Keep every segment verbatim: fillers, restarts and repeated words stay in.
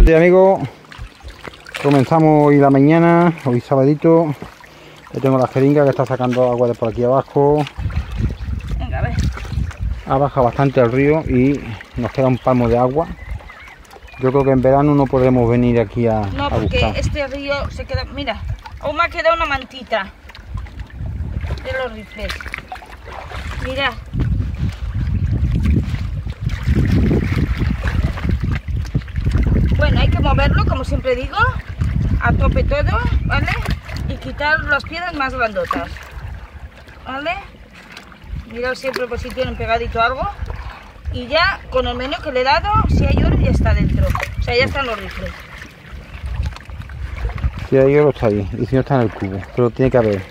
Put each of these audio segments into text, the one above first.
Sí, amigos, comenzamos hoy la mañana, hoy sabadito. Ya tengo la jeringa que está sacando agua de por aquí abajo. Venga, a ver. Ha bajado bastante el río y nos queda un palmo de agua. Yo creo que en verano no podremos venir aquí a, No, a porque buscar. este río se queda... Mira, aún me ha quedado una mantita de los rifles. Mira. Bueno, hay que moverlo, como siempre digo, a tope todo, ¿vale? Y quitar las piedras más grandotas, ¿vale? Mirad siempre por si tienen pegadito algo. Y ya, con el menú que le he dado, si hay oro ya está dentro. O sea, ya están los rifles. Si hay oro está ahí, y si no está en el cubo, pero tiene que haber.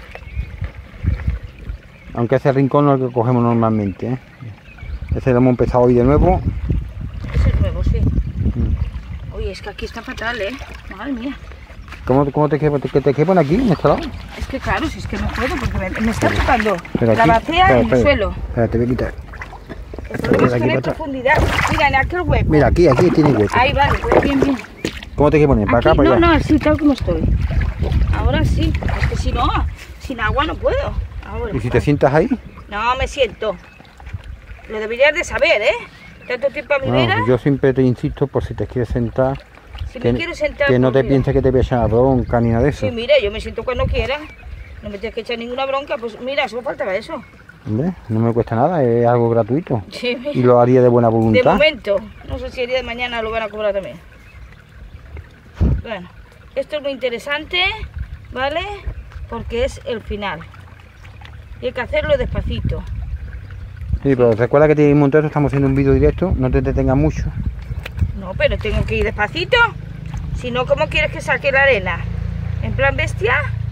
Aunque ese rincón no es el que cogemos normalmente, ¿eh? Ese lo hemos empezado hoy de nuevo. Ese es nuevo, sí. Mm. Oye, es que aquí está fatal, ¿eh? Madre mía. ¿Cómo, cómo te quepo, te, te quepan aquí, en este lado? Es que claro, si es que no puedo, porque me, me está tocando Pero la aquí, bacea espera, y el espera, suelo. Espera, te voy a quitar. El problema es que aquí no hay para atrás. profundidad. Mira, en aquel hueco. Mira, aquí, aquí tiene hueco. Ahí vale, pues bien, bien. ¿Cómo te hay que poner? ¿Para Aquí, acá, para no, allá? no, así tal como estoy. Ahora sí, es que si no, sin agua no puedo. Ahora, ¿Y si te sientas ahí? No, me siento. Lo deberías de saber, ¿eh? Tanto tiempo a mi vera. No, yo siempre te insisto por si te quieres sentar. Si que, me quiero sentar, que no pues te mira. pienses que te voy a echar bronca ni nada de eso. Sí, mira, yo me siento cuando quiera. No me tienes que echar ninguna bronca. Pues mira, solo faltaba eso. Hombre, no me cuesta nada, es algo gratuito. Sí, mira. Y lo haría de buena De voluntad. momento, no sé si el día de mañana lo van a cobrar también. Bueno, esto es muy interesante, ¿vale? Porque es el final. Y hay que hacerlo despacito. Sí, pero recuerda que te un montón, estamos haciendo un vídeo directo, no te detengas mucho. No, pero tengo que ir despacito. Si no, ¿cómo quieres que saque la arena? ¿En plan bestia?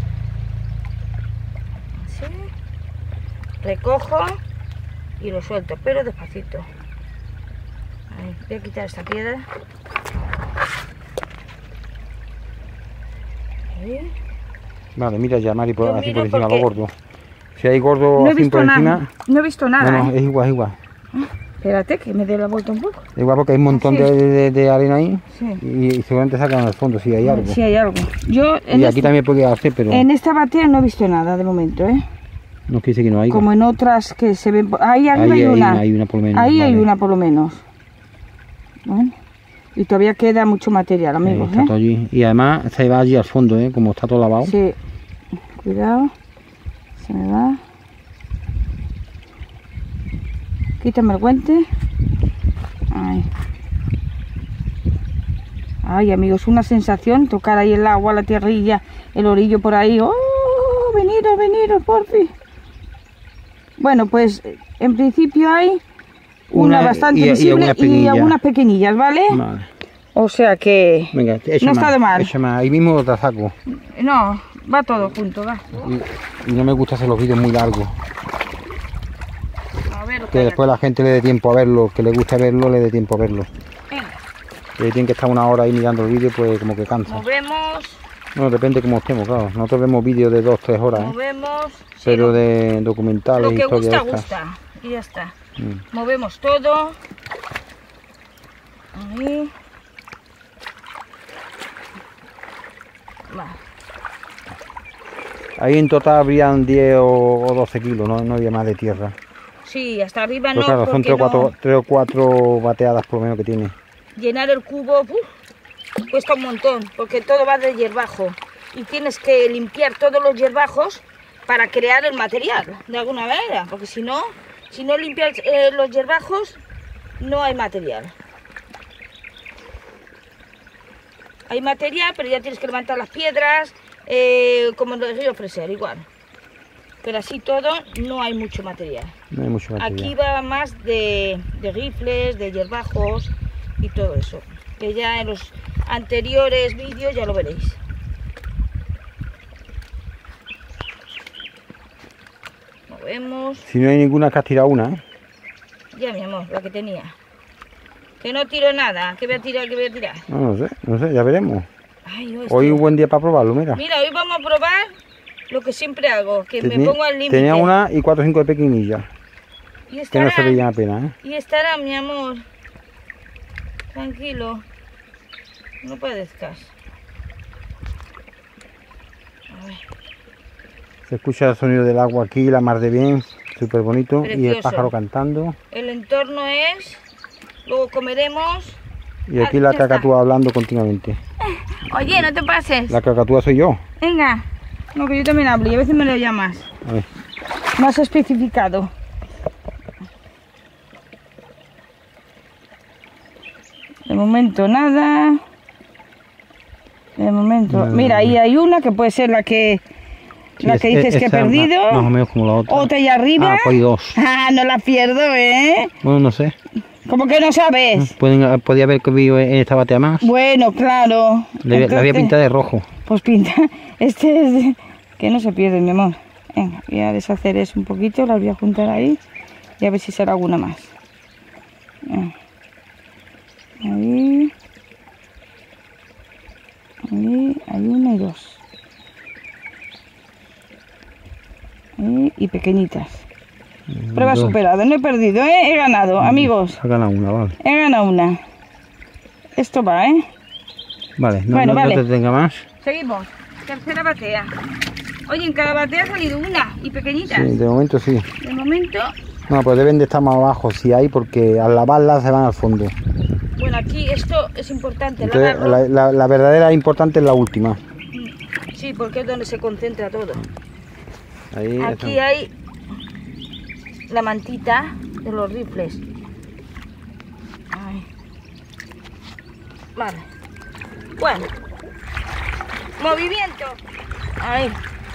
Así. Recojo y lo suelto, pero despacito. Ahí, voy a quitar esta piedra. Ahí. Vale, mira ya, Mari, por, Yo así miro por encima porque lo gordo. Si hay gordo No he así visto por nada. encima... No he visto nada. No, no, ¿eh? es igual, es igual. Espérate, que me dé la vuelta un poco. Es igual porque hay un montón Sí. de, de- de arena ahí Sí. y, y seguramente sacan al fondo si hay algo. Sí, hay algo. Yo en, Y aquí este- también podría hacer, pero en esta batea no he visto nada de momento, ¿eh? no quiere decir que no hay. Como en otras que se ven... Ahí Ahí arriba hay, hay una. una, hay una por lo menos, Ahí hay vale. una por lo menos. Bueno, y todavía queda mucho material, Ahí amigos, está ¿eh? todo allí. Y además se va allí al fondo, ¿eh? Como está todo lavado. Sí. Cuidado. Se me va. Quítame el guante. Ay. Ay, amigos, una sensación tocar ahí el agua, la tierrilla, el orillo por ahí. ¡Oh! Veniros, veniros, por fin. Bueno, pues en principio hay una, Una bastante y- y visible algunas y pequeñillas. algunas pequeñillas, ¿vale? Vale. O sea que Venga, echa no más, está de mal. echa más. Ahí mismo te saco. no, va todo junto, va. Y, y no me gusta hacer los vídeos muy largos. A ver, lo Que después la gente le dé tiempo a verlo, que le guste verlo, le dé tiempo a verlo. Venga, Que tienen que estar una hora ahí mirando el vídeo, pues como que cansa. movemos, No, depende cómo estemos, claro. Nosotros vemos vídeos de dos, tres horas, ¿eh? movemos. sí, Pero lo- de documentales, Lo que historias gusta, estas. gusta. Y ya está. Mm. Movemos todo. Ahí. Va. Ahí en total habrían diez o doce kilos, no, no había más de tierra. Sí, hasta arriba Pero no, claro, son porque tres o, cuatro, no. tres o cuatro bateadas por lo menos que tiene. Llenar el cubo uf, cuesta un montón, porque todo va de hierbajo. Y tienes que limpiar todos los hierbajos para crear el material, de alguna manera. Porque si no, si no limpias eh, los hierbajos, no hay material. Hay material, pero ya tienes que levantar las piedras, eh, como en el río Freser, igual. Pero así todo, no hay mucho material. No hay mucho material. Aquí va más de, de rifles, de hierbajos y todo eso. Que ya en los anteriores vídeos ya lo veréis. Movemos. Si no hay ninguna, que has tirado una, ¿eh? Ya, mi amor, la que tenía. Que no tiro nada. ¿Qué voy a tirar? ¿Qué voy a tirar? No, no sé, no sé, ya veremos. Ay, no, Hoy estoy- un buen día para probarlo, mira. Mira, hoy vamos a probar lo que siempre hago, que me Tenía- pongo al límite. Tenía una y cuatro o cinco de pequeñillas, Y que estará, no se veían apenas, ¿eh? y estará, mi amor. Tranquilo. no padezcas. A ver. Se escucha el sonido del agua aquí, la mar de bien, súper bonito. Y el Precioso. pájaro cantando. El entorno es... Luego comeremos... Y aquí Ah, la ya está. cacatúa hablando continuamente. Oye, no te pases. La cacatúa soy yo. Venga. No, que yo también hablo y a veces me lo llamas. A ver. Más especificado. De momento nada. De momento... Nada, Mira, ahí nada. hay una que puede ser la que... Sí, la es- que dices es- que he esa es perdido. Más, más o menos como la otra. Otra allá arriba. Ah, pues hay dos. Ah, no la pierdo, ¿eh? Bueno, no sé. ¿Cómo que no sabes? Pueden, podía haber que vivo en esta batea más. Bueno, claro. Le, la había Entonces, pintado de rojo. Pues pinta. Este es de- que no se pierde, mi amor. Venga, voy a deshacer eso un poquito, las voy a juntar ahí y a ver si sale alguna más. Ah. Ahí. Ahí, hay una y dos. Ahí, y pequeñitas. Prueba Dos. superada, no he perdido, ¿eh? He ganado, amigos. Ha ganado una, vale. He ganado una. Esto va, ¿eh? Vale, no, Bueno, no- vale. no te tenga más. Seguimos. Tercera batea. Oye, en cada batea ha salido una y pequeñitas. Sí, de momento sí. De momento, No, pues deben de estar más abajo si hay, porque al lavarlas se van al fondo. bueno, aquí esto es importante, Entonces, lavarlo. la, la- la verdadera importante es la última. Sí, porque es donde se concentra todo. Ahí Aquí está. hay la mantita de los rifles. Ay. Vale. Bueno. Movimiento. Ahí.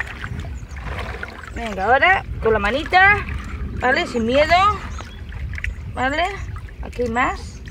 Venga, ahora con la manita, ¿vale? Sin miedo. ¿Vale? Aquí hay más.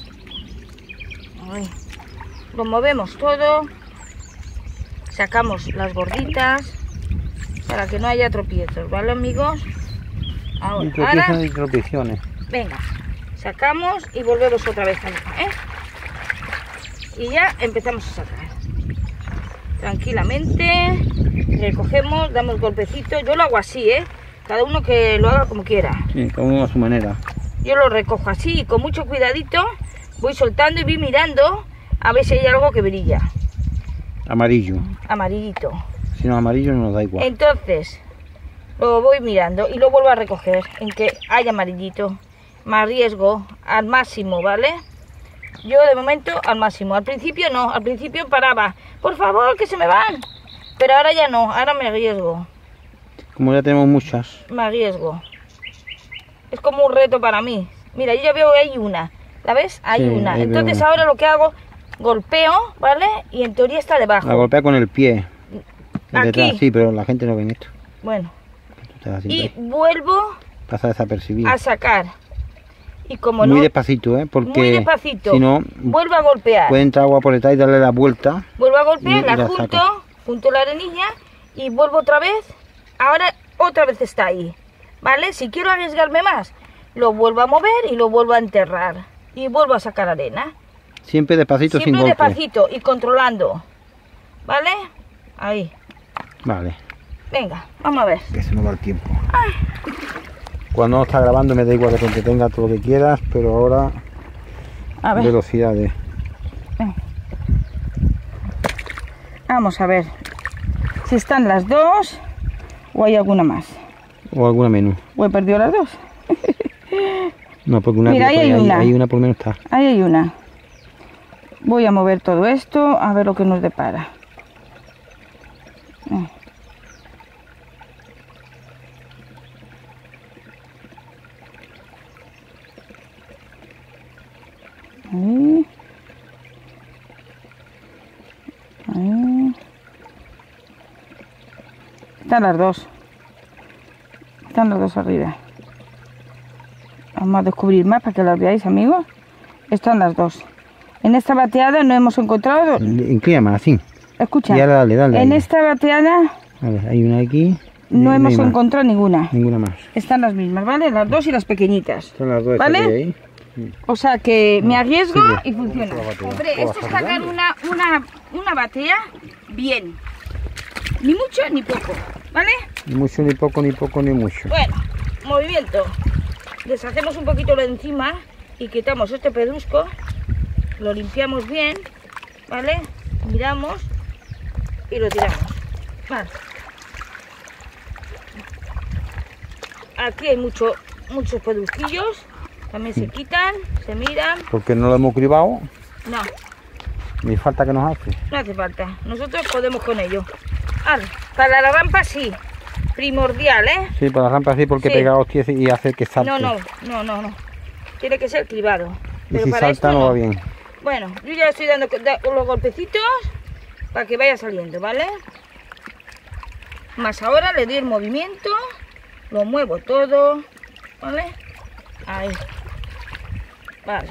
Ahí. Lo movemos todo. Sacamos las gorditas para que no haya tropiezos, ¿vale, amigos? Ahora, Y tropiezos ahora, y tropiezones. venga, sacamos y volvemos otra vez a la, ¿eh? Y ya empezamos a sacar. Tranquilamente, recogemos, damos golpecitos. Yo lo hago así, ¿eh? Cada uno que lo haga como quiera. Sí, cada uno a su manera. Yo lo recojo así, con mucho cuidadito. Voy soltando y voy mirando a ver si hay algo que brilla. Amarillo. Amarillito. Si no es amarillo no nos da igual. Entonces, lo voy mirando y lo vuelvo a recoger en que haya amarillito. Me arriesgo al máximo, ¿vale? Yo de momento al máximo. Al principio no, al principio paraba. Por favor, que se me van. Pero ahora ya no, ahora me arriesgo. Como ya tenemos muchas. Me arriesgo. Es como un reto para mí. Mira, yo ya veo que hay una. ¿La ves? Hay Sí, una. ahí veo Entonces una. ahora lo que hago, golpeo, ¿vale? Y en teoría está debajo. La golpea con el pie. Aquí. Detrás, sí, pero la gente no ve esto. Bueno. Tú estás así, Y pues, vuelvo pasa desapercibido. a sacar. Y como Muy no, despacito, ¿eh? Porque muy despacito, si no, vuelvo a golpear. puede entrar agua por detrás y darle la vuelta. Vuelvo a golpear, y- y la la junto, saca. junto la arenilla y vuelvo otra vez. Ahora otra vez está ahí. ¿Vale? Si quiero arriesgarme más, lo vuelvo a mover y lo vuelvo a enterrar. Y vuelvo a sacar arena. Siempre despacito, Siempre sin golpe. despacito y controlando. ¿Vale? Ahí. Vale, Venga, vamos a ver. que se nos va el tiempo. Cuando no está grabando me da igual que te entretenga todo lo que quieras, pero ahora A ver. velocidades. Vamos a ver si están las dos o hay alguna más. O alguna menos. ¿O he perdido las dos? No, porque una, Mira, ahí hay ahí, una. ahí una por lo menos está. Ahí hay una. Voy a mover todo esto a ver lo que nos depara. Eh. Ahí. Ahí. Están las dos. Están las dos arriba. Vamos a descubrir más para que las veáis, amigos. Están las dos. En esta bateada no hemos encontrado... Inclina más, así. Escucha, Y ahora dale, dale. en ahí. esta bateada Vale, hay una aquí. no y hemos hay más. encontrado ninguna. Ninguna más. Están las mismas, ¿vale? Las dos y las pequeñitas. Son las dos ¿Vale? estas que hay ahí. O sea que me arriesgo sigue. y funciona. Otra batea. Hombre, Otra esto es batea. sacar una, una, una batea bien. Ni mucho ni poco, ¿vale? Ni mucho, ni poco, ni poco, ni mucho. Bueno, movimiento. Deshacemos un poquito lo de encima y quitamos este pedrusco. Lo limpiamos bien, ¿vale? Miramos y lo tiramos. Vale. Aquí hay mucho, muchos pedrusquillos, también se quitan, se miran. Porque no lo hemos cribado, No, ni falta que nos hace. no hace falta, nosotros podemos con ello. Vale, para la rampa sí, primordial, ¿eh? Sí, para la rampa sí, porque Sí. pega hostias y hace que salte. No, no, no, no, no. Tiene que ser cribado. Y Pero si para salta esto no va bien. Bueno, yo ya le estoy dando da- los golpecitos para que vaya saliendo, ¿vale? Más ahora le doy el movimiento, lo muevo todo, ¿vale? Ahí. Vale.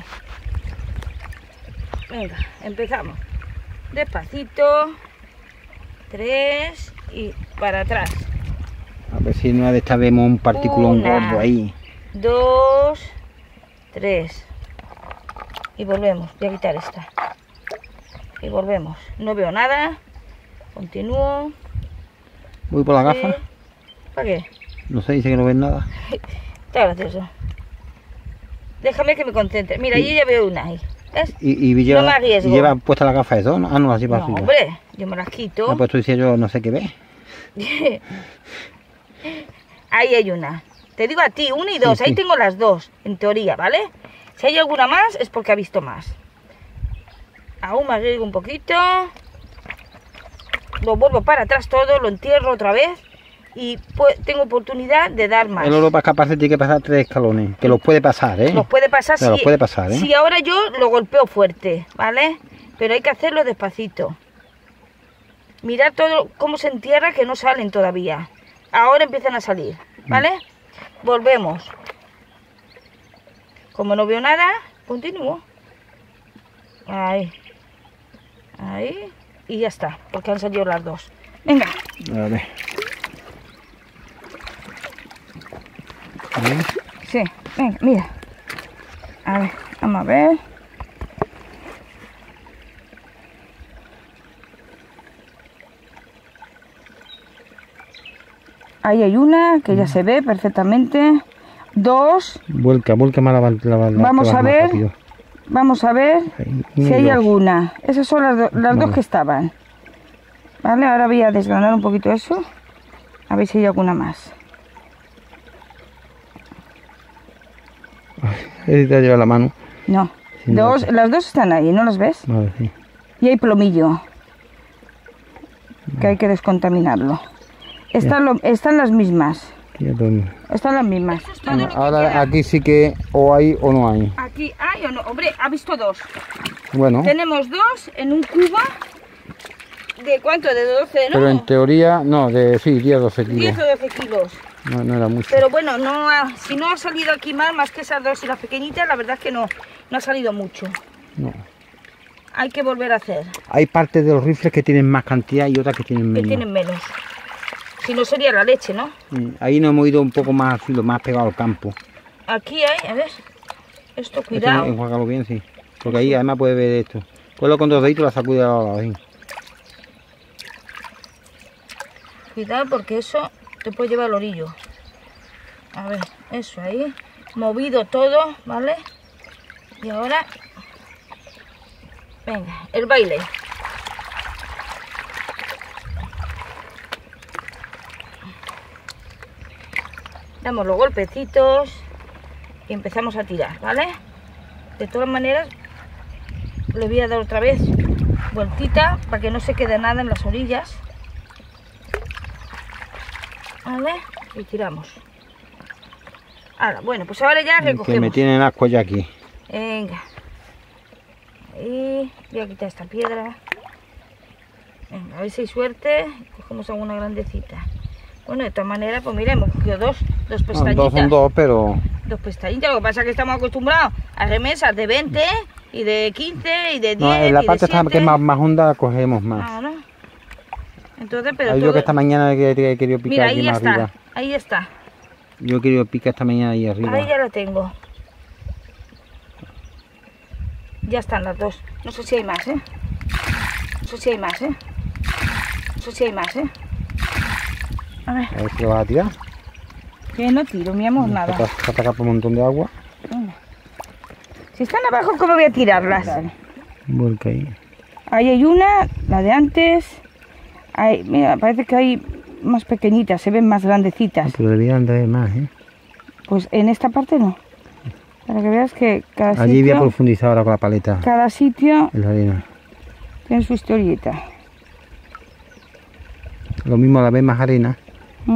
Venga, empezamos. Despacito. Tres y para atrás. A ver si no de esta vemos un particulón Una. gordo ahí. Dos, tres. Y volvemos. Voy a quitar esta. Y volvemos. No veo nada. Continúo. Voy por la gafa. Sí. ¿Para qué? No sé, dice que no ves nada. Está gracioso. Déjame que me concentre. Mira, Sí. yo ya veo una ahí. ¿Ves? Y, y lleva, me arriesgo. y lleva puesta la gafa eso, ¿no? Ah, no, así va No, arriba. hombre, yo me las quito. Ah, pues tú dices yo no sé qué ves. Ahí hay una. Te digo a ti, una y dos. Sí, Ahí sí. tengo las dos, en teoría, ¿vale? Si hay alguna más, es porque ha visto más. Aún me arriesgo un poquito. Lo vuelvo para atrás todo, lo entierro otra vez. Y pues, tengo oportunidad de dar más. El oro para escaparse tiene que pasar tres escalones. Que los puede pasar, ¿eh? Los puede pasar Pero si, los puede pasar, ¿eh? si ahora yo lo golpeo fuerte, ¿vale? Pero hay que hacerlo despacito. Mirad todo cómo se entierra, que no salen todavía. Ahora empiezan a salir, ¿vale? Volvemos. Como no veo nada, continúo. Ahí. Ahí. Y ya está, porque han salido las dos. Venga. A ver. Ahí. Sí, venga, mira. A ver, vamos a ver. Ahí hay una que ya se ve perfectamente. Dos. Vuelca, vuelca más la, la, la Vamos que va a más ver. rápido. Vamos a ver Ahí, si uno y hay dos. alguna. Esas son las, do- las dos Vale. que estaban. Vale, ahora voy a desgranar un poquito eso. A ver si hay alguna más. Él te lleva la mano. No. Sí, Dos, no. las dos están ahí, ¿no las ves? Vale, sí. Y hay plomillo, que hay que descontaminarlo. Están, lo- están las mismas, Aquí ya todo- están las mismas. Bueno, ahora aquí sí que o hay o no hay. Aquí hay o no, hombre, ha visto dos. Bueno, Tenemos dos en un cubo. ¿De cuánto? De doce, ¿no? pero en teoría, no, de sí, diez, doce diez kilos. o doce kilos. No, no era mucho. Pero bueno, no ha- si no ha salido aquí más, más que esas dos y las pequeñitas, la verdad es que no, no ha salido mucho. No. Hay que volver a hacer, Hay partes de los rifles que tienen más cantidad y otras que tienen que menos. tienen menos. Si no sería la leche, ¿no? Mm, Ahí nos hemos ido un poco más al filo, más pegado al campo. Aquí hay, a ver, esto, Esto cuidado. enjuágalo bien, sí. Porque ahí además puede ver esto. Cuelo con dos deditos, la sacude a la lado, ahí. Cuidado porque eso te puede llevar al orillo. A ver, eso ahí. Movido todo, ¿vale? Y ahora... Venga, el baile. Damos los golpecitos y empezamos a tirar, ¿vale? De todas maneras, le voy a dar otra vez vueltita para que no se quede nada en las orillas. ¿Vale? Y tiramos. Ahora, bueno, pues ahora ya Que me recogemos. tienen asco ya aquí. Venga. Ahí. Voy a quitar esta piedra. Venga, a ver si hay suerte. Cogemos alguna grandecita. Bueno, de todas maneras, pues mira, hemos cogido dos, dos No, pestañitas. dos son dos, pero Dos pestañitas. Lo que pasa es que estamos acostumbrados a remesas de veinte y de quince y de diez no, en la y parte de esta que es siete. más, más honda cogemos más. Ah, ¿no? Entonces, pero Ahí yo todo- que esta mañana he he querido picar Mira, aquí ahí más está. arriba. Ahí está. Yo he querido picar esta mañana ahí arriba. Ahí ya la tengo. Ya están las dos. No sé si hay más, ¿eh? No sé si hay más, ¿eh? No sé si hay más, ¿eh? A ver, A ver si lo vas a tirar. que no tiro, mi amor, nada. Te has sacado por un montón de agua. Venga. Si están abajo, ¿cómo voy a tirarlas? Vuelca ahí. Ahí hay una, la de antes. Hay, mira, parece que hay más pequeñitas, se ven más grandecitas. Pero deberían de haber más, ¿eh? Pues en esta parte no. Para que veas que cada Allí sitio... voy a profundizar ahora con la paleta. Cada sitio En la arena. tiene su historieta. Lo mismo a la vez más arena. Mm.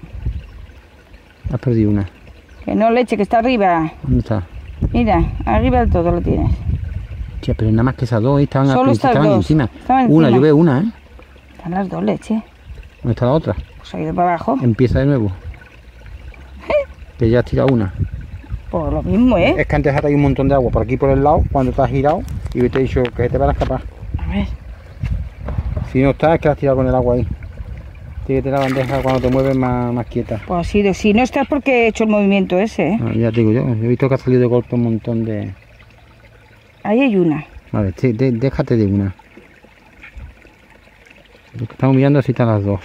Has perdido una. Que no, leche, que está arriba. ¿Dónde está? Mira, arriba del todo lo tienes. Tía, pero nada más que esas dos, ¿eh? Estaban, Solo al estas estaban dos. encima. Estaban Una, encima. yo veo una, ¿eh? Están las dos, leche. ¿Dónde está la otra? Pues ha ido para abajo. Empieza de nuevo. Que ya has tirado una. Por lo mismo, ¿eh? Es que antes hay un montón de agua por aquí por el lado, cuando te has girado, y te he dicho que te van a escapar. A ver. Si no está, es que has tirado con el agua ahí. Tiene que tener la bandeja cuando te mueves más, más quieta. Pues ha sido. Si no estás porque he hecho el movimiento ese, ¿eh? Ah, ya te digo yo, he visto que ha salido de golpe un montón de... Ahí hay una. Vale, sí, de- déjate de una. Lo que estamos mirando si están las dos.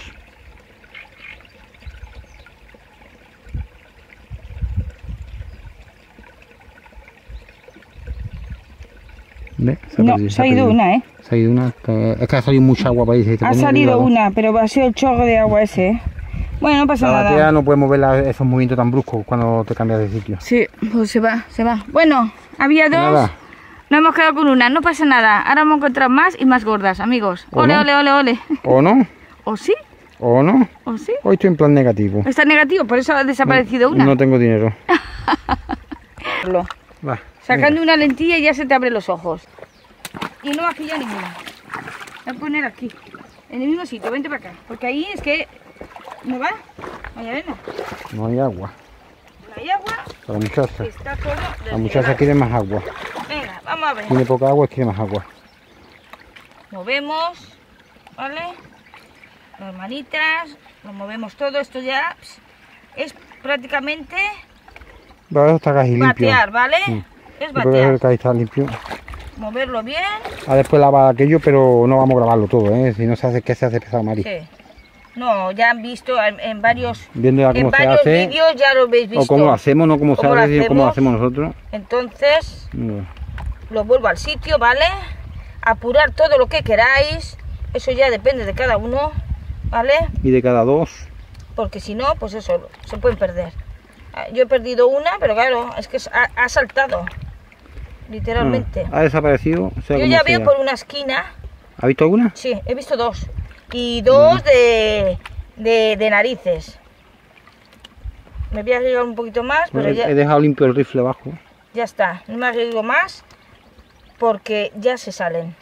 ¿Ves? Se ha No, perdido, se ha ido perdido. una, ¿eh? Se ha ido una. que- Es que ha salido mucha agua para ahí. se te Ha pone salido cuidado. una, pero ha sido el chorro de agua ese, ¿eh? Bueno, no pasa La nada. batea no puede mover la- esos movimientos tan bruscos cuando te cambias de sitio. Sí, pues se va, se va. Bueno, había dos. Nada. Nos hemos quedado con una, no pasa nada. Ahora vamos a encontrar más y más gordas, amigos. ¿O Ole, no? ole, ole, ole. ¿O no? ¿O sí? ¿O no? ¿O sí? Hoy estoy en plan negativo. Está negativo, por eso ha desaparecido una. No tengo dinero. Lo- Va. Sacando una lentilla y ya se te abren los ojos. Y no aquí ya ninguna. Voy a poner aquí, en el mismo sitio, vente para acá. Porque ahí es que no va, no hay arena, venga. No hay agua. no hay agua, La muchacha. está todo La desnivelado. muchacha quiere más agua. Venga, vamos a ver. Tiene poca agua, quiere más agua. Movemos, ¿vale? Las manitas, lo movemos todo. Esto ya pss, es prácticamente Va, eso está casi limpio. batear, ¿vale? Sí. Es Yo creo que batear. casi está limpio. Moverlo bien. Ah, después lava aquello, pero no vamos a grabarlo todo, ¿eh? Si no se hace, ¿qué se hace pesado, Mari? Sí. No, ya han visto en, en varios, Viendo ya en cómo se varios hace, vídeos ya lo habéis visto. o cómo lo hacemos, no cómo se cómo lo hace, sino cómo lo hacemos. hacemos nosotros. Entonces, Mira. lo vuelvo al sitio, ¿vale? Apurar todo lo que queráis. Eso ya depende de cada uno, ¿vale? Y de cada dos. Porque si no, pues eso, se pueden perder. Ah, yo he perdido una, pero claro, es que ha, ha saltado, literalmente. Ah, ha desaparecido. Sea Yo como ya sea. veo por una esquina, ¿Ha visto alguna? sí, he visto dos. Y dos de, de, de narices. Me voy a arriesgar un poquito más, pero he, ya, he dejado limpio el rifle abajo. ya está. No me arriesgo más porque ya se salen.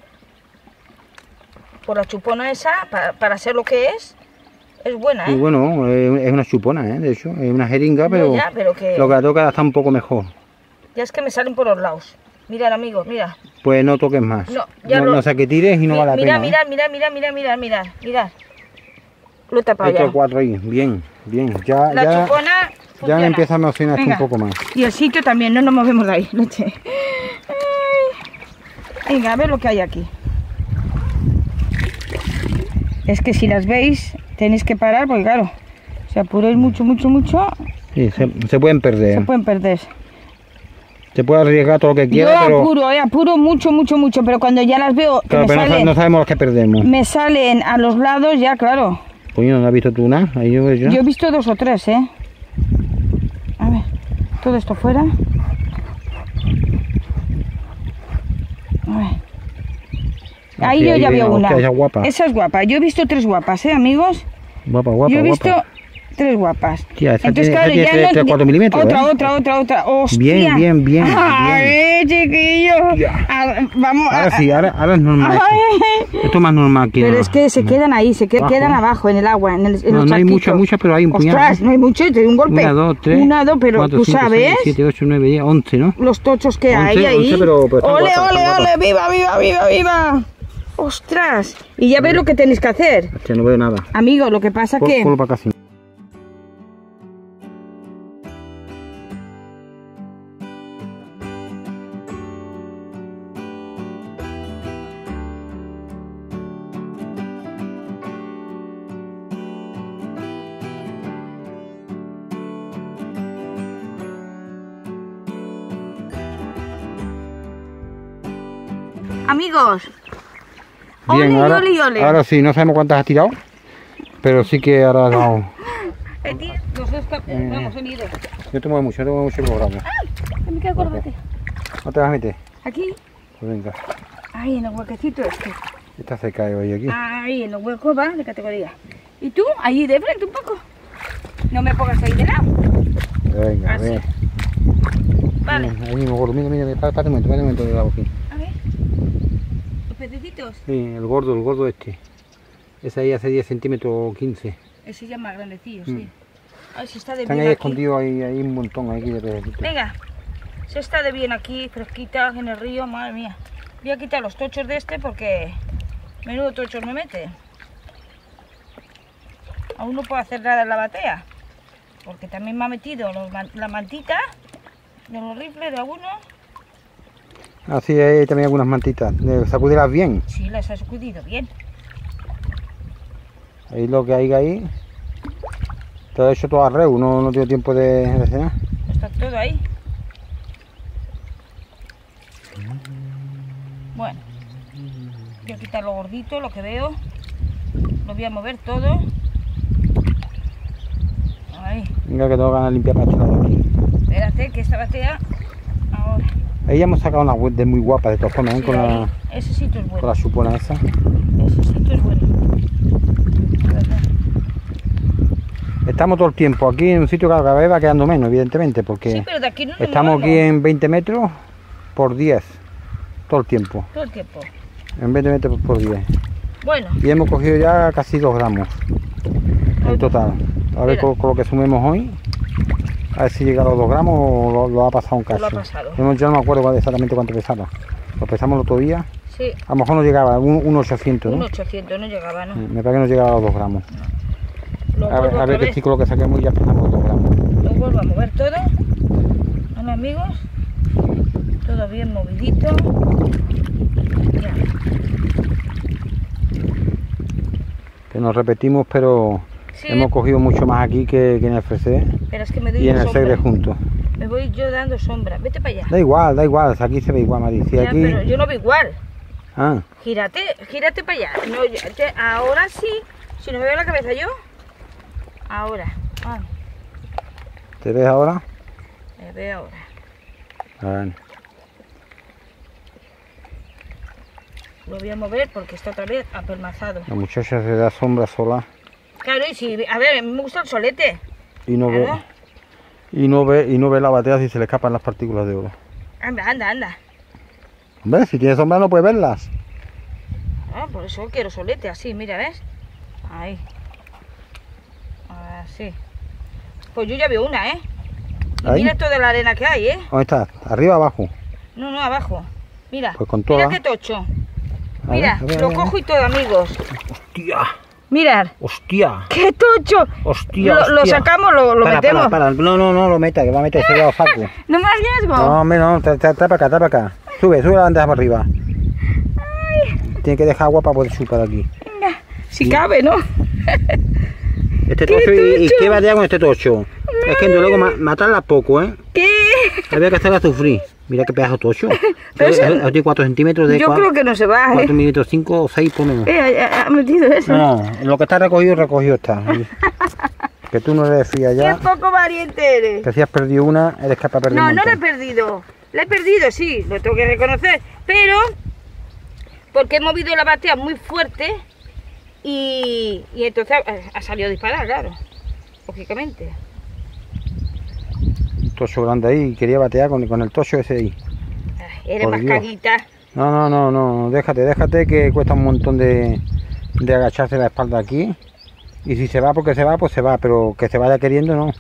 Por la chupona esa, para, para ser lo que es, es buena, Y ¿eh? bueno, eh, es una chupona, ¿eh? De hecho, es una jeringa, No, pero, ya, pero que lo que la toca está un poco mejor. ya es que me salen por los lados. Mirad, amigos, mira. Pues no toques más. No, ya no, lo- no sé qué tires y no Mi- vale la mira, pena. mira, mira, mira, mira, mira, mira, mira. Lo he tapado Estos ya. cuatro ahí, bien, bien. Ya, La ya, chupona ya funciona. me empieza a emocionar esto Venga. un poco más. Y el sitio también, no nos movemos de ahí, leche. Ay. Venga, a ver lo que hay aquí. Es que si las veis, tenéis que parar, porque claro, si apuráis mucho, mucho, mucho, Sí, se, se pueden perder. se pueden perder. Se puede arriesgar todo lo que Yo quiera, pero, apuro, eh, apuro mucho, mucho, mucho, pero cuando ya las veo que claro, me, pero no, sa- salen, no sabemos los que perdemos. me salen a los lados, ya claro. Coño, ¿no has visto tú nada? Ahí yo, yo. Yo he visto dos o tres, ¿eh? A ver, todo esto fuera. A ver. Ahí Aquí, yo ahí, ya veo hostia, una. esa es guapa. Esa es guapa. Yo he visto tres guapas, ¿eh, amigos? Guapa, guapa, yo he visto guapa. tres guapas. Tía, esa Entonces, tiene- claro, esa tiene ya tres, no- tres, cuatro milímetros, Otra, ¿eh? otra, otra, otra. ¡Hostia! Bien, bien, bien, ¡Ay, chiquillo! Ya. A- vamos a... Ahora sí, ahora, ahora es normal. Ay, Esto. ay, ay. Esto es más normal que Pero no. es que se quedan ahí, se que- Abajo. quedan abajo en el agua, en, el, en No, los no hay charquitos. muchas, muchas, pero hay un puñado. Ostras, no hay mucho, te doy un golpe. Una, dos, tres. Una, dos, pero cuatro, tú cinco, sabes seis, siete, ocho, nueve, diez, once, ¿no? los tochos que hay Once, ahí. once, pero- pero están ole, guapas, ole, están ole, guapas. viva, viva, viva, viva. Ostras. Y ya ves lo que tenéis que hacer. Hostia, no veo nada. Amigo, lo que pasa Pon- que... ponlo para acá, sí. Amigos, Bien, Ole, ahora, ole, ole. ahora sí, no sabemos cuántas has tirado, pero sí que ahora no. Eh, tío, los dos cap- Eh. vamos unidos. Yo te muevo mucho, yo te muevo mucho el programa. Me queda corbate. ¿No te vas a meter? Aquí. Pues venga, Ahí, en el huequecito este. esta se cae hoy aquí. Ahí, en el hueco va de categoría. ¿Y tú? Ahí de frente un poco. No me pongas ahí de lado. Venga, a así. ver. Vale. Mira, ahí mismo, gordo, mira, mira, mira, párate un momento, párate un momento de lado aquí. A ver. Los pececitos. Sí, el gordo, el gordo este. Ese ahí hace diez centímetros o quince. Ese ya más grandecillo, Mm. sí. A ver si está de Están bien ahí aquí. escondidos, ahí, ahí un montón ahí de pececitos. Venga. Se está de bien aquí, fresquita, en el río, madre mía. Voy a quitar los tochos de este porque menudo tochos me mete. Aún no puedo hacer nada en la batea. Porque también me ha metido los man- la mantita de los rifles de algunos. Ah, sí, hay también algunas mantitas. Eh, Sacudirlas bien. Sí, las ha sacudido bien. Ahí lo que hay ahí. Todo hecho todo al reu, no, no tengo tiempo de, de cenar. Está todo ahí. Bueno, voy a quitar lo gordito, lo que veo. Lo voy a mover todo. Ahí, Venga, que tengo ganas de limpiar para este lado aquí. espérate que esta batea. Ahora. Ahí ya hemos sacado una web de muy guapa de todas formas, ¿eh? Sí, con, ahí, la, ese sitio es con bueno. la chupona esa. Ese sitio es bueno. La verdad. Estamos todo el tiempo aquí en un sitio que cada vez va quedando menos, evidentemente, porque Sí, pero de aquí no nos estamos aquí movemos en veinte metros por diez. Todo el tiempo. todo el tiempo. En veinte metros por diez. Bueno, Y hemos cogido ya casi dos gramos en total. A ver Mira. con, con lo que sumemos hoy. A ver si llega a los dos gramos o lo, lo ha pasado un Lo ha cacho. pasado. Yo no, yo no me acuerdo cuál- exactamente cuánto pesaba. Lo pesamos el otro día. sí, A lo mejor no llegaba, un, un ochocientos, un ¿no? ochocientos no llegaba, ¿no? Me parece que no llegaba a los dos gramos. Lo A ver, vuelvo a ver otra qué vez. chico lo que saquemos y ya pesamos los dos gramos. Lo vuelvo a mover todo. ¿Vale, amigos? Todo bien movidito. Ya. Que nos repetimos, pero Sí, hemos cogido mucho más aquí que, que en el F C pero es que me doy y en el sombra. Segre juntos. Me voy yo dando sombra. Vete para allá. Da igual, da igual, aquí se ve igual, Mari. Si Ya, aquí... pero yo no veo igual. Ah, Gírate, gírate para allá. No, ya- te- ahora sí. Si no me veo la cabeza yo. Ahora. Ah, ¿te ves ahora? me veo ahora. Ah, Lo voy a mover porque está otra vez apelmazado. la muchacha se da sombra sola Claro, y si, a ver, a mí me gusta el solete. y no ve... Claro. Y no ve, y no ve la batea si se le escapan las partículas de oro. Anda, anda, anda. ¿Ves? Si tiene sombra no puede verlas. Ah, por eso quiero solete, así, mira, ¿ves? Ahí. Así. Pues yo ya veo una, ¿eh? Y Ahí. mira toda la arena que hay, ¿eh? ¿Dónde está? ¿Arriba o abajo? No, no, abajo. Mira. Pues con Mira toda. qué tocho. A ver, Mira, a ver, a lo ver. cojo y todo, amigos. ¡Hostia! Mirad. ¡Hostia! ¡Qué tocho! ¡Hostia! Lo, lo hostia. sacamos, lo, lo Para, metemos. para, para. No, no, no lo meta, que va a meter ese dedo saco. No me arriesgo. No, hombre, no, tra- tra- trae para acá, trae para acá. Sube, sube la bandeja para arriba. Tiene que dejar agua para poder chupar aquí. Venga, si cabe, ¿no? Este ¡Qué tocho, ¿y, y tocho! qué batea con este tocho? Es que luego ma- matarla poco, ¿eh? ¿Qué? Había que hacerla sufrir. Mira qué pedazo de tocho. Pero Es eso- de cuatro centímetros de Yo cua- creo que no se va, ¿eh? cuatro milímetros, cinco o seis por menos. Eh, ha, ha metido eso. No, lo que está recogido, recogido está. Que tú no eres fía Qué ya. poco valiente eres. Que si has perdido una, eres capaz de perder No, un no la he montón. perdido. La he perdido, sí, lo tengo que reconocer. Pero, porque he movido la batea muy fuerte y, y entonces ha, ha salido disparada, claro. Lógicamente. Un tocho grande ahí y quería batear con, con el tocho ese ahí. Ay, eres Por más Dios. caguita. No, no, no, no, déjate, déjate que cuesta un montón de, de agacharse la espalda aquí. Y si se va porque se va, pues se va, pero que se vaya queriendo, no.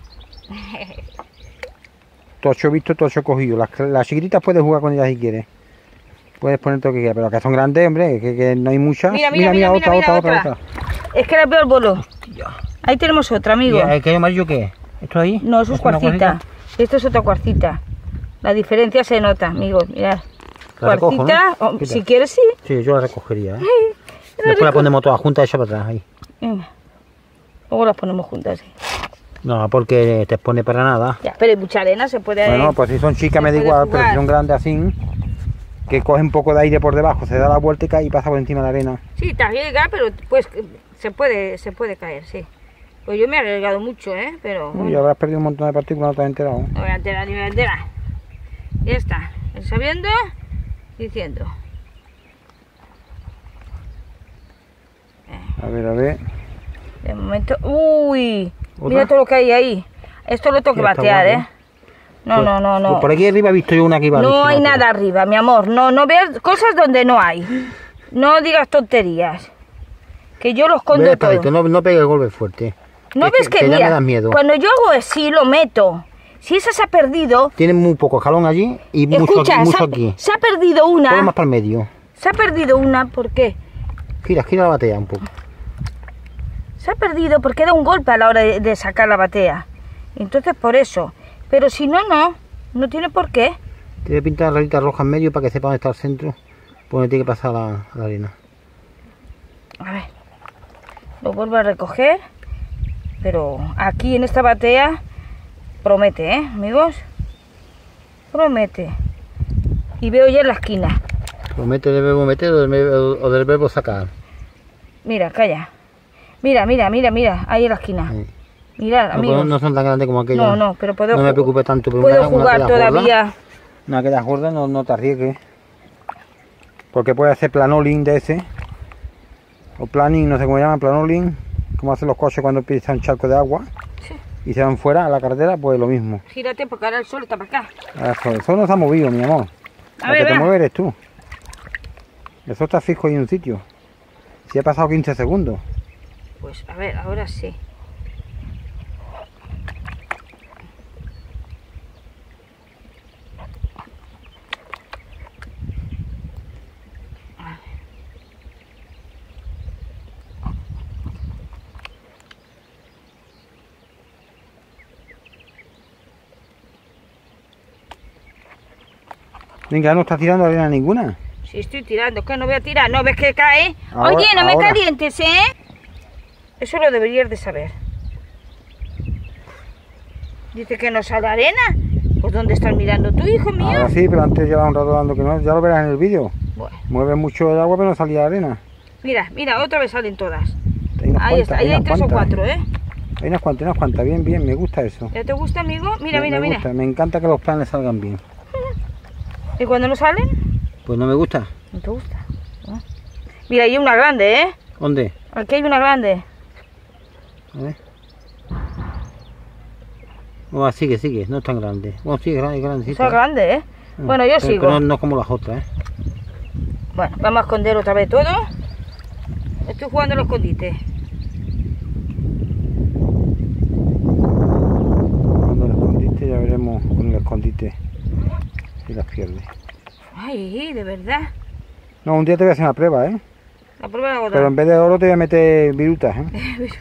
Tocho visto, tocho cogido. Las, las chiquititas puedes jugar con ellas si quieres. Puedes poner todo lo que quieras, pero que son grandes, hombre, que, que no hay muchas. Mira, mira, mira, otra, mira, otra, mira, otra, otra. otra. Es que la veo el bolo. Ahí tenemos otra, amigo. ¿Y qué amarillo qué es? ¿Esto ahí? No, eso es una cuarcita. Esto es otra cuarcita. La diferencia se nota, amigos. Mirad. La recojo, Cuarcita, ¿no? o- Quita. si quieres, sí. Sí, yo la recogería, ¿eh? Después la ponemos toda junta esa para atrás, ahí. Venga. Luego las ponemos juntas. Sí. No, porque te expone para nada. Ya, pero hay mucha arena, se puede... Bueno, pues si son chicas me da puede igual, pero si jugar. son grandes así, que coge un poco de aire por debajo, se da la vuelta y cae y pasa por encima de la arena. Sí, te arriesga, pero pues se puede, se puede caer, sí. Pues yo me he arriesgado mucho, ¿eh? Pero Uy, bueno. habrás perdido un montón de partículas, no te has enterado. No voy a enterar, ni voy a enterar. Ya está, sabiendo, diciendo. A ver, a ver. De momento... ¡Uy! ¿Otra? Mira todo lo que hay ahí. Esto lo tengo que Ya está batear, guapo. ¿eh? No, Pues- no, no, no. pues por aquí arriba he visto yo una que iba No hay encima, nada arriba, mi amor. No, no veas cosas donde no hay. No digas tonterías. Que yo lo Ve escondo despacito, todo. no, no pegue golpe fuerte. ¿No Es ves que, que ya mira, me das miedo. cuando yo hago así, lo meto. Si esa se ha perdido... Tiene muy poco escalón allí y mucho, Escucha, mucho se, ha, aquí. se ha perdido Ponlo más una. para el medio. Se ha perdido una, ¿por qué? Gira, gira la batea un poco. Se ha perdido porque da un golpe a la hora de, de sacar la batea. Entonces por eso. Pero si no, no. No tiene por qué. Tiene que pintar la rayita roja en medio para que sepa dónde está el centro. Por donde tiene que pasar la, la arena. A ver. Lo vuelvo a recoger. Pero aquí en esta batea promete, ¿eh, amigos? Promete. Y veo ya en la esquina. Promete del verbo meter o del, verbo- o del verbo sacar. Mira, calla. Mira, mira, mira, mira. Ahí en la esquina. Sí. Mirad, No, amigos. pues no son tan grandes como aquellas. No, no, pero puedo, No me ju- preocupe tanto. Pero puedo una- una jugar que da gorda, todavía. Una que da gorda, no, no te arriesgues. Porque puede hacer planolín de ese. O planning, no sé cómo llaman, planolín. Como hacen los coches cuando empieza un charco de agua. Sí. Y se van fuera a la carretera, pues lo mismo. Gírate porque ahora el sol está para acá. Eso, eso no se ha movido, mi amor. A Lo ver, que te va. mueve eres tú. Eso está fijo ahí en un sitio. Si ha pasado quince segundos. Pues a ver, ahora sí. Venga, no está tirando arena ninguna. Sí, estoy tirando, que no voy a tirar, ¿no ves que cae? Ahora- Oye, no me ahora. calientes, ¿eh? Eso lo deberías de saber. Dice que no sale arena. Pues ¿dónde estás mirando tú, hijo mío? Ahora sí, pero antes llevaba un rato dando que no. Ya lo verás en el vídeo. Bueno, Mueve mucho el agua, pero no salía arena. mira, mira, otra vez salen todas. Hay unas Ahí cuantas, está, ahí hay unas tres o cuantas. cuatro, ¿eh? Hay unas cuantas, unas cuantas. Bien, bien, me gusta eso. ¿Ya te gusta, amigo? Mira, me, mira, me mira. gusta. Me encanta que los planes salgan bien. ¿Y cuando no salen? Pues no me gusta. No te gusta. ¿No? Mira, hay una grande, ¿eh? ¿Dónde? Aquí hay una grande. A ver. Oh, sigue, sigue. No es tan grande. Bueno, sigue, grande, grandecita. Esa es grande, ¿eh? Ah, Bueno, yo pero- sigo. pero no, no como las otras, ¿eh? Bueno, vamos a esconder otra vez todo. Estoy jugando al escondite. Cuando el escondite, ya veremos con el escondite si las pierde. Ay, de verdad. No, un día te voy a hacer una prueba, ¿eh? La prueba de la Pero en vez de oro te voy a meter virutas, ¿eh?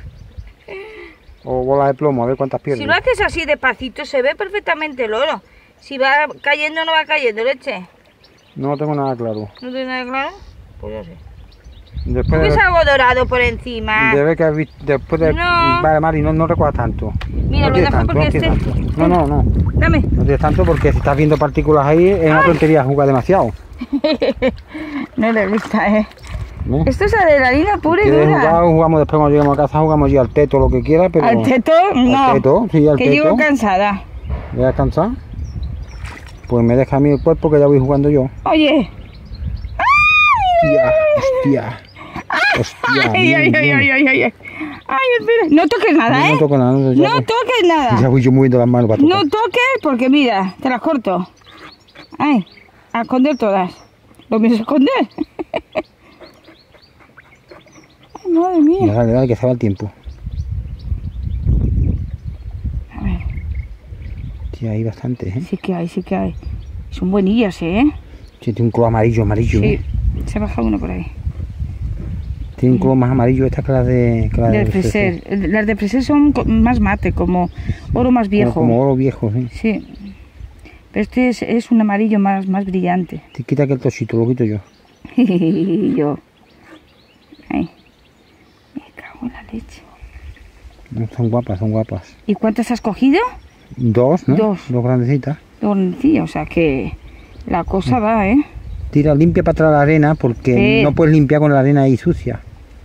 O bolas de plomo, a ver cuántas pierdes. Si lo haces así despacito, se ve perfectamente el oro. Si va cayendo, no va cayendo, leche. No tengo nada claro. ¿No tienes nada claro? Pues yo sé. Después ¿No de, ves algo dorado por encima? de ver que has visto, después de... No. Vale, Mari, no, no recuerdas tanto. Mira, no lo tienes dejo tanto, porque no tienes este- tanto. No, no, no. Dame. No tienes tanto porque si estás viendo partículas ahí es una tontería jugar demasiado. No le gusta, ¿eh? ¿eh? Esto es adrenalina pura y Si quieres dura. jugar, jugamos después cuando lleguemos a casa, jugamos ya al teto, lo que quieras, pero... Al teto, no. Al teto, sí, al que teto. llego cansada. ¿Voy a descansar? Pues me deja a mí el cuerpo que ya voy jugando yo. Oye. Hostia, hostia. Hostia, Ay, bien, ay, ay, bien. ay, ay, ay, ay. Ay, espera. No toques nada, No, ¿eh? no toco nada. No, ya, No voy- toques nada. ya voy yo moviendo las manos para tocar. No toques porque mira, te las corto. Ay, a esconder todas. ¿Lo pienso esconder? Ay, madre Ya, mía. dale, dale, que se va el tiempo. A ver, Sí, hay bastantes, ¿eh? sí que hay, sí que hay. Son buenillas, ¿eh? Sí, tiene un color amarillo, amarillo. Sí, ¿eh? se ha bajado uno por ahí. Tiene un color más amarillo esta que la de... Que la Del de freser. El- Las de freser son co- más mate, como oro más Como, viejo. como oro viejo, sí. Sí. Pero este es, es un amarillo más, más brillante. Te quita aquel trocito, lo quito yo. Y yo. Ay. Me cago en la leche. No, son guapas, son guapas. ¿Y cuántas has cogido? Dos, ¿no? Dos. Dos grandecitas. Dos, sí, o sea que la cosa va, ¿eh? Tira, limpia para atrás la arena porque Sí. no puedes limpiar con la arena ahí sucia.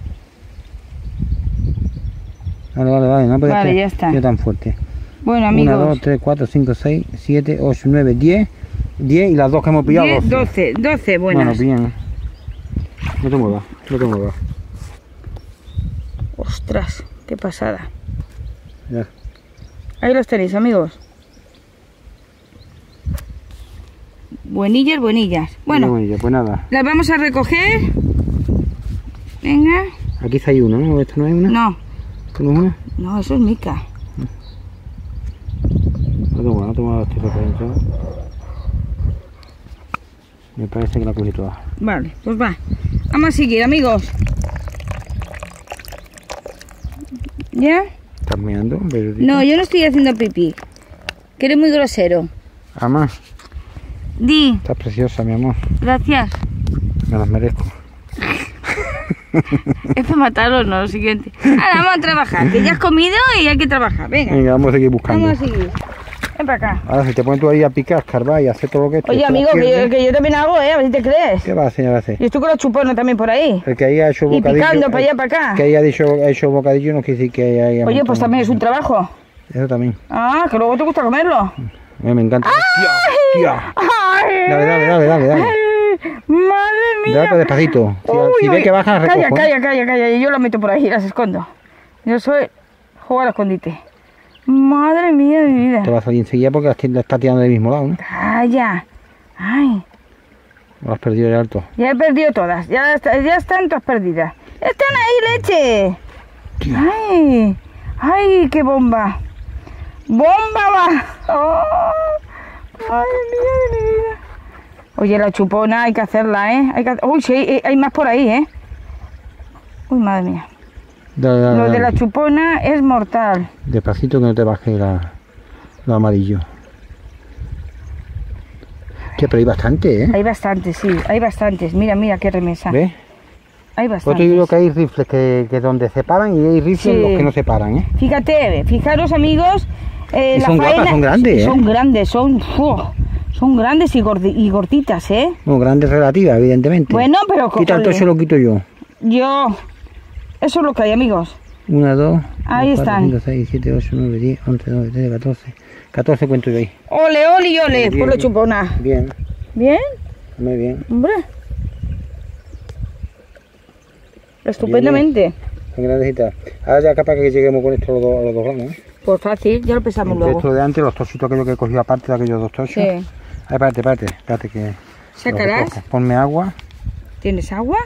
Vale, vale, vale, no puedes Vale, hacer ya está. tiro tan fuerte. Bueno, amigos. uno, dos, tres, cuatro, cinco, seis, siete, ocho, nueve, diez. diez y las dos que hemos pillado, diez, doce. doce, doce, Bueno, buenas. bien. No te muevas, no te muevas. Ostras, qué pasada. Ya. Ahí los tenéis, amigos. Buenillas, buenillas. Bueno, Bueno, pues nada. las vamos a recoger. Venga. Aquí está hay una, ¿no? ¿Esto no es una? No, ¿Esto no es una? no, eso es mica. No te muevas, no te muevas, estoy para adentro. Me parece que la cogí toda. Vale, pues va. Vamos a seguir, amigos. ¿Ya? ¿Estás meando? No, yo no estoy haciendo pipí. Que eres muy grosero. Ama, Di, estás preciosa, mi amor. gracias. Me las merezco. Es para matarlos, no, lo siguiente. Ahora vamos a trabajar, que ya has comido y hay que trabajar. Venga, Venga, vamos a seguir buscando. vamos a seguir. Ven para acá. Ahora si te pones tú ahí a picar, escarbar y hacer todo lo que Oye, amigo, que yo, que yo también hago, ¿eh? A ver si te crees. ¿Qué va a señor hacer? Y estoy con la chupona también por ahí. El que ahí ha hecho Y bocadillo. picando para allá, el- para acá. Que haya dicho, ha hecho bocadillo no quiere decir que haya. haya Oye, pues montado. también es un trabajo. Eso también. Ah, que luego te gusta comerlo. A mí me encanta. ¡Tía! ¡Tía! ¡Ay! Dale, dale, dale, dale, dale. Ay, ¡madre mía! Dale despacito. Si, Uy, si ve uy. que baja, recojo. Calla, calla, calla, calla. Y yo las meto por ahí y las escondo. Yo soy jugar al escondite. Madre mía de mi Te vida. va a salir enseguida porque las la está tirando del mismo lado, ¿no? Calla. Ay, O las has perdido de alto. ya he perdido todas. Ya, está- ya están todas perdidas. ¡Están ahí, leche! Tía. ¡Ay! ¡Ay, qué bomba! ¡Bomba va! ¡Oh! ¡Madre mía de mi vida! Oye, la chupona hay que hacerla, ¿eh? Hay que... Uy, sí, hay, hay más por ahí, ¿eh? Uy, madre mía. Dale, dale, Lo de dale. la chupona es mortal. Despacito que no te baje la, lo amarillo. Che, pero hay bastante, ¿eh? Hay bastantes, sí, hay bastantes. Mira, mira qué remesa. ¿Ves? Hay Pues te bastantes. digo que hay rifles que, que donde se paran y hay rifles Sí. los que no se paran, ¿eh? Fíjate, fijaros, amigos. eh, Y la son guapas, faena- son grandes, ¿eh? Son grandes, son... ¡fu! Son grandes y, gordi- y gorditas, ¿eh? No, grandes relativas, evidentemente. Bueno, pero... Quita el ole, tocho, lo quito yo. Yo... Eso es lo que hay, amigos. Una, dos, Ahí tres, cuatro, están. cinco, seis, siete, ocho, nueve, diez, once, doce, trece, catorce. catorce cuento yo ahí. Ole, ole y ole, Bien. por la chupona. Bien, ¿Bien? muy bien. Hombre. Estupendamente. Son grandecitas. Ahora ya capaz que lleguemos con esto a los dos, a los dos gramos, ¿eh? Pues fácil, ya lo pesamos Entre luego. esto de antes, los tocitos aquellos que he cogido aparte de aquellos dos tochos. Sí. Ay, espérate, espérate, espérate que... ¿Sacarás? lo recojo. Ponme agua, ¿Tienes agua?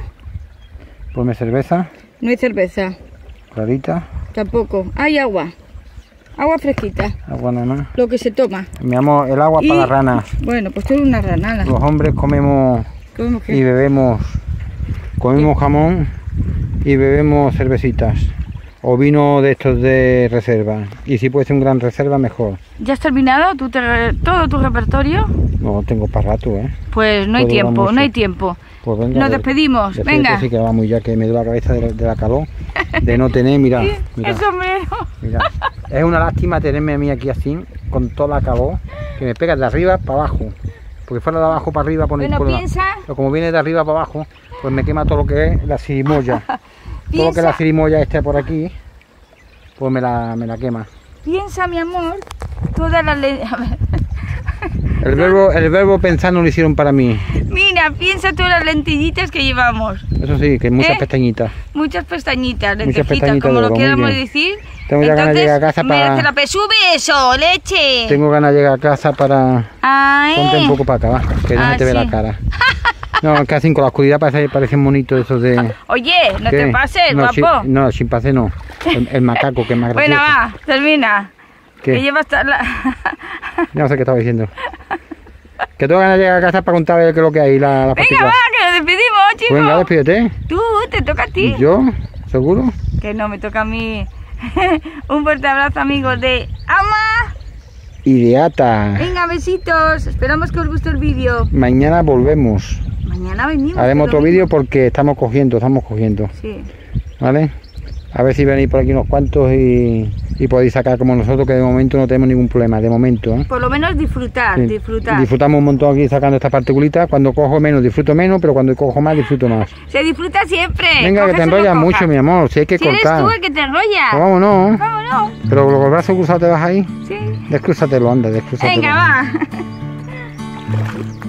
ponme cerveza, No hay cerveza. clarita, Tampoco. Hay agua. Agua fresquita. agua nada más. Lo que se toma. Mi amor, el agua Y- para las ranas. Bueno, pues tú eres una ranala. Los hombres comemos ¿Cómo que? y bebemos, comemos jamón y bebemos cervecitas o vino de estos de reserva. Y si puede ser un gran reserva, mejor. ¿Ya has terminado tu te- todo tu repertorio? No tengo para rato, ¿eh? Pues no hay Puedo tiempo, mucho. no hay tiempo. Pues venga, Nos de- despedimos, despídete, venga. Sí que vamos ya, que me duele la cabeza de la, de la calor, de no tener, mira, mira, El sombrero. mira. Es una lástima tenerme a mí aquí así, con toda la calor, que me pega de arriba para abajo. Porque fuera de abajo para arriba, poner Bueno, por la- piensa- pero como viene de arriba para abajo, pues me quema todo lo que es la cirimoya. Todo lo que Piensa- es la cirimoya esté por aquí, pues me la, me la quema. Piensa, mi amor, todas las... le- a ver. El verbo, el verbo pensar no lo hicieron para mí. Mira, piensa todas las lentillitas que llevamos. Eso sí, que muchas ¿Eh? pestañitas. Muchas pestañitas, Muchas lentejitas, pestañitas como de lo oro, muy queramos bien. decir. Tengo ya ganas de Entonces, llegar a casa para- merece la pe- ¡Sube eso, leche! Tengo ganas de llegar a casa para... Ay. Ponte un poco para acá, va, que no Ah, se te ve sí. la cara. No, casi con la oscuridad parece, parecen bonitos esos de... Oye, no ¿Qué? te pases, no, guapo. chi- no, chimpancé no. El, el macaco, que es más gracioso. Bueno, va, termina. ¿Qué? Que lleva hasta la... No sé qué estaba diciendo. Que tengo ganas de llegar a casa para contar qué es lo que hay, la, la Venga, patica. va, que nos despedimos, chicos. Venga, despídete. Tú, te toca a ti. ¿Yo? ¿Seguro? Que no, me toca a mí. Un fuerte abrazo, amigos de Ama. Ideata. Venga, besitos. Esperamos que os guste el vídeo. Mañana volvemos. Mañana venimos. Haremos el otro domingo. vídeo porque estamos cogiendo, estamos cogiendo. Sí. ¿Vale? A ver si venís por aquí unos cuantos y, y podéis sacar como nosotros, que de momento no tenemos ningún problema, de momento, ¿eh? Por lo menos disfrutar, Sí, disfrutar. Disfrutamos un montón aquí sacando estas particulitas. Cuando cojo menos, disfruto menos, pero cuando cojo más, disfruto más. Se disfruta siempre. Venga, que te enrollas mucho, mi amor, si hay que Si cortar. eres tú el que te enrollas. Pues vámonos. Vámonos. Pero con los brazos cruzados te vas ahí. Sí. Descrúzatelo, anda, descrúzatelo. Venga, va.